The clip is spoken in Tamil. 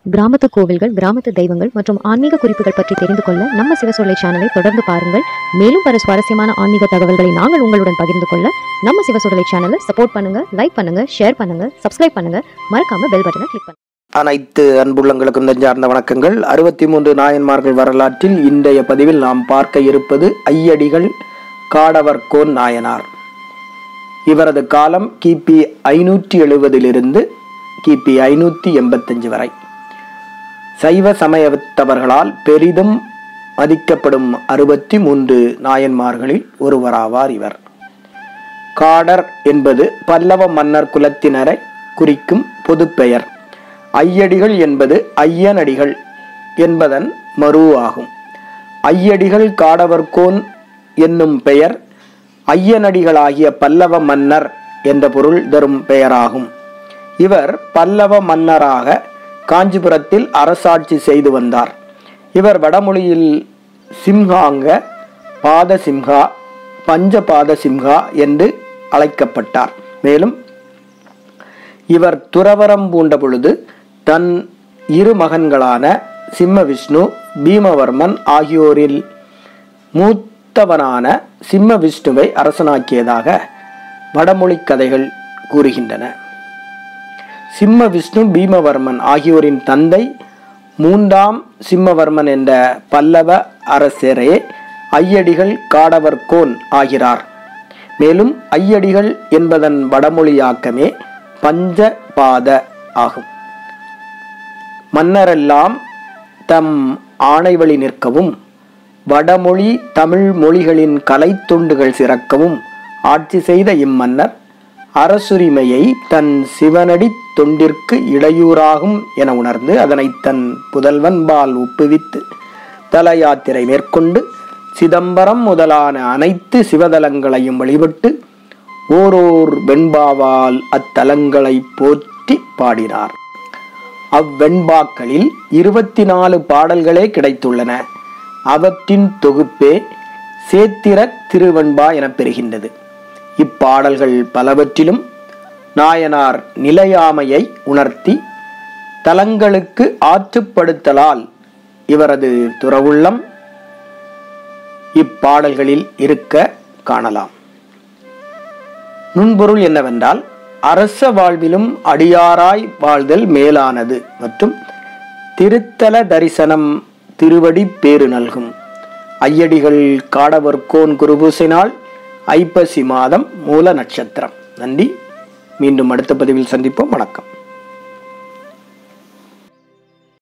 கிராமத்து கோவில்கள், கிராமத்து தெய்வங்கள் மற்றும் ஆன்மீக குறிப்புகள் பற்றி தெரிந்து கொள்ள நம்ம சிவசொல்லை சேனலை தொடர்ந்து பாருங்கள். மேலும் பல சுவாரஸ்யமான ஆன்மீக தகவல்களை நாங்கள் உங்களுடன் பகிர்ந்து கொள்ள நம்ம சிவசொல்லை சேனலை சப்போர்ட் பண்ணுங்க, லைக் பண்ணுங்க, ஷேர் பண்ணுங்க, சப்ஸ்கிரைப் பண்ணுங்க, மறக்காம பெல் பட்டனை கிளிக் பண்ணுங்க. அனைத்து அன்புள்ளங்களுக்கும் நெஞ்சார்ந்த வணக்கங்கள். 63 நாயன்மார்கள் வரலாற்றில் இன்றைய பதிவில் நாம் பார்க்க இருப்பது ஐயடிகள் காடவர்கோன் நாயனார். இவரது காலம் கிபி 570 கிபி 585 வரை. சைவ சமயத்தவர்களால் பெரிதும் மதிக்கப்படும் 63 நாயன்மார்களில் ஒருவராவார் இவர். காடர் என்பது பல்லவ மன்னர் குலத்தினரை குறிக்கும் பொது பெயர். ஐயடிகள் என்பது ஐயனடிகள் என்பதன் மறு ஆகும். ஐயடிகள் காடவர்கோன் என்னும் பெயர் ஐயனடிகளாகிய பல்லவ மன்னர் என்ற பொருள் தரும் பெயராகும். இவர் பல்லவ மன்னராக காஞ்சிபுரத்தில் அரசாட்சி செய்து வந்தார். இவர் வடமொழியில் சிம்ஹாங்க, பாதசிம்ஹா, பஞ்சபாதசிம்ஹா என்று அழைக்கப்பட்டார். மேலும் இவர் துறவரம் பூண்ட பொழுது தன் இரு மகன்களான சிம்மவிஷ்ணு, பீமவர்மன் ஆகியோரில் மூத்தவனான சிம்மவிஷ்ணுவை அரசனாக்கியதாக வடமொழி கதைகள் கூறுகின்றன. சிம்மவிஷ்ணு, பீமவர்மன் ஆகியோரின் தந்தை 3ஆம் சிம்மவர்மன் என்ற பல்லவ அரசரே ஐயடிகள் காடவர்கோன் ஆகிறார். மேலும் ஐயடிகள் என்பதன் வடமொழியாக்கமே பஞ்சபாத ஆகும். மன்னரெல்லாம் தம் ஆணைவழி நிற்கவும், வடமொழி தமிழ் மொழிகளின் கலைத்தொண்டுகள் சிறக்கவும் ஆட்சி செய்த இம்மன்னர் அரசுரிமையை தன் சிவனடி தொண்டிற்கு இடையூறாகும் என உணர்ந்து அதனை தன் புதல்வன்பால் ஒப்புவித்து தல யாத்திரை மேற்கொண்டு சிதம்பரம் முதலான அனைத்து சிவதலங்களையும் வழிபட்டு ஓரோர் வெண்பாவால் அத்தலங்களை போற்றி பாடினார். அவ்வெண்பாக்களில் 24 பாடல்களே கிடைத்துள்ளன. அவற்றின் தொகுப்பே சேத்திர திருவெண்பா எனப் பெறுகின்றது. இப்பாடல்கள் பலவற்றிலும் நாயனார் நிலையாமையை உணர்த்தி தலங்களுக்கு ஆற்றுப்படுத்தலால் இவரது துறவுள்ளம் இப்பாடல்களில் இருக்க காணலாம். நுண்பொருள் என்னவென்றால், அரச வாழ்விலும் அடியாராய் வாழ்தல் மேலானது மற்றும் திருத்தல தரிசனம் திருவடி பேறு நல்கும். ஐயடிகள் காடவர்கோன் குருபூசை நாள் ஐப்பசி மாதம் மூல நட்சத்திரம். நன்றி. மீண்டும் அடுத்த பதிவில் சந்திப்போம். வணக்கம்.